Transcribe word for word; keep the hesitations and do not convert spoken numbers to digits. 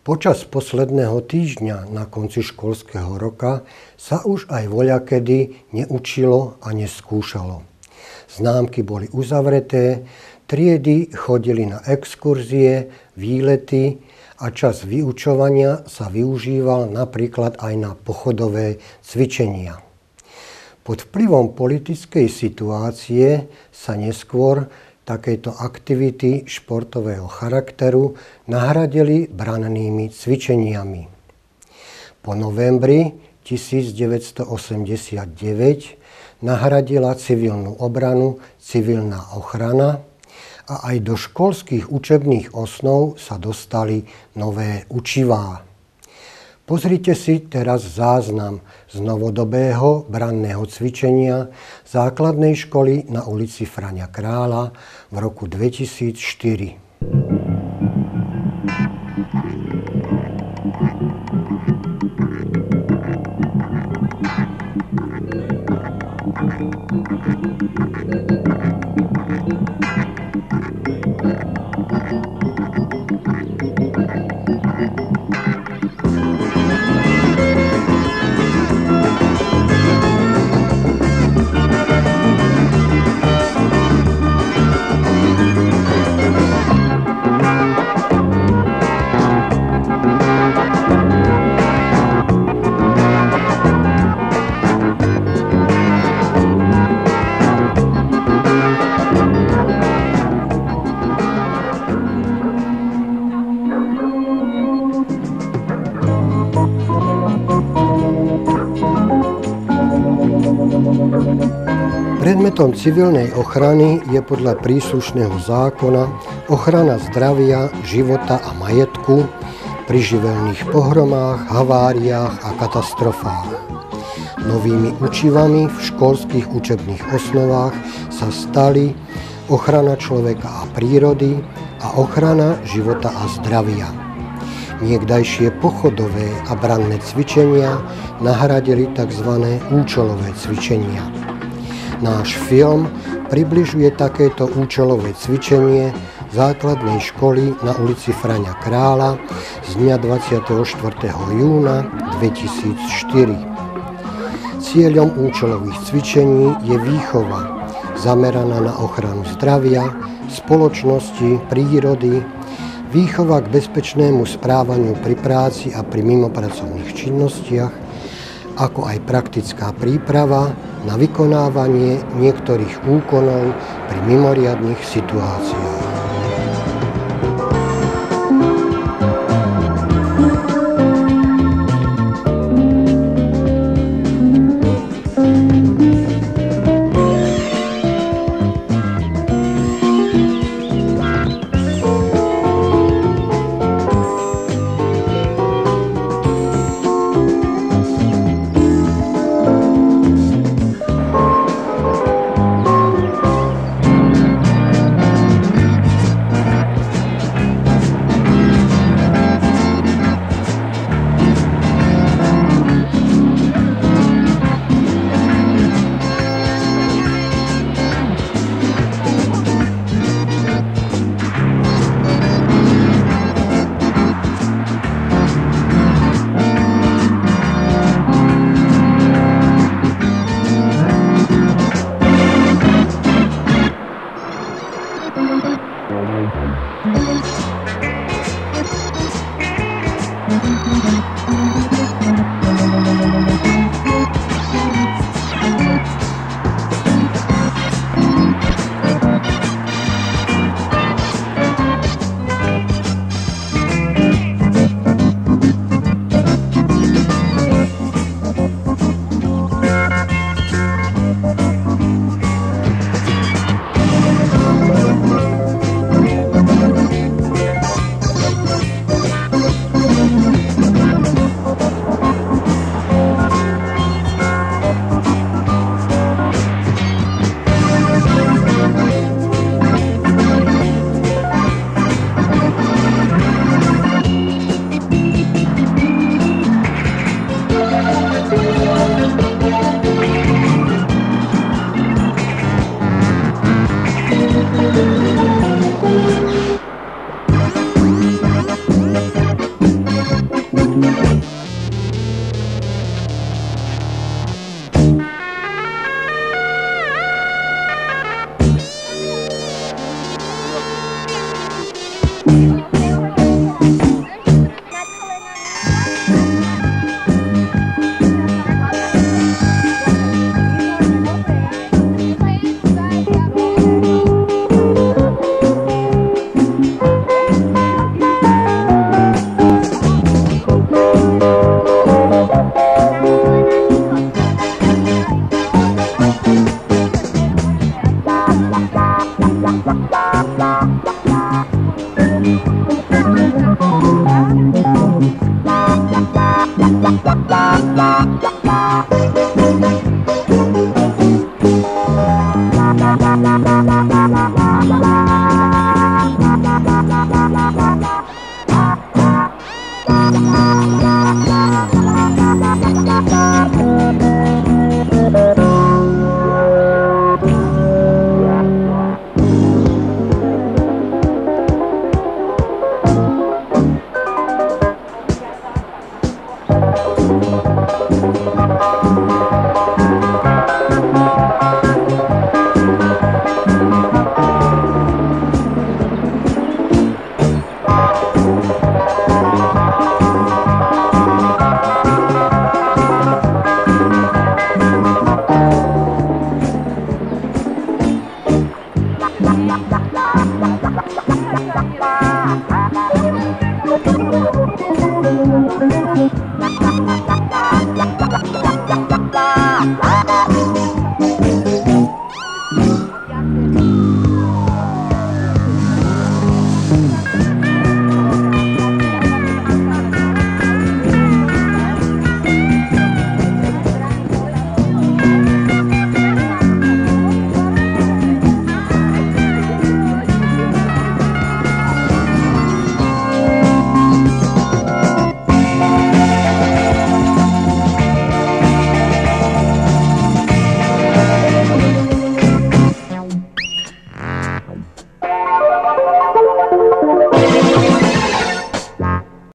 Počas posledného týždňa na konci školského roka sa už aj voľakedy neučilo a neskúšalo. Známky boli uzavreté, triedy chodili na exkurzie, výlety a čas vyučovania sa využíval napríklad aj na pochodové cvičenia. Pod vplyvom politickej situácie sa neskôr takéto aktivity športového charakteru nahradili brannými cvičeniami. Po novembri tisícdeväťstoosemdesiatdeväť nahradila civilnú obranu civilná ochrana a aj do školských učebných osnov sa dostali nové učivá. Pozrite si teraz záznam z novodobého branného cvičenia základnej školy na ulici Fraňa Krála v roku dvetisícštyri. Predmetom civilnej ochrany je podľa príslušného zákona ochrana zdravia, života a majetku pri živelných pohromách, haváriách a katastrofách. Novými učivami v školských učebných osnovách sa stali ochrana človeka a prírody a ochrana života a zdravia. Niekdajšie pochodové a branné cvičenia nahradili tzv. Účelové cvičenia. Náš film približuje takéto účelové cvičenie základnej školy na ulici Fraňa Krála z dňa dvadsiateho štvrtého júna dvetisícštyri. Cieľom účelových cvičení je výchova zameraná na ochranu zdravia, spoločnosti, prírody, výchova k bezpečnému správaniu pri práci a pri mimopracovných činnostiach, ako aj praktická príprava na vykonávanie niektorých úkonov pri mimoriadnych situáciách. Bye.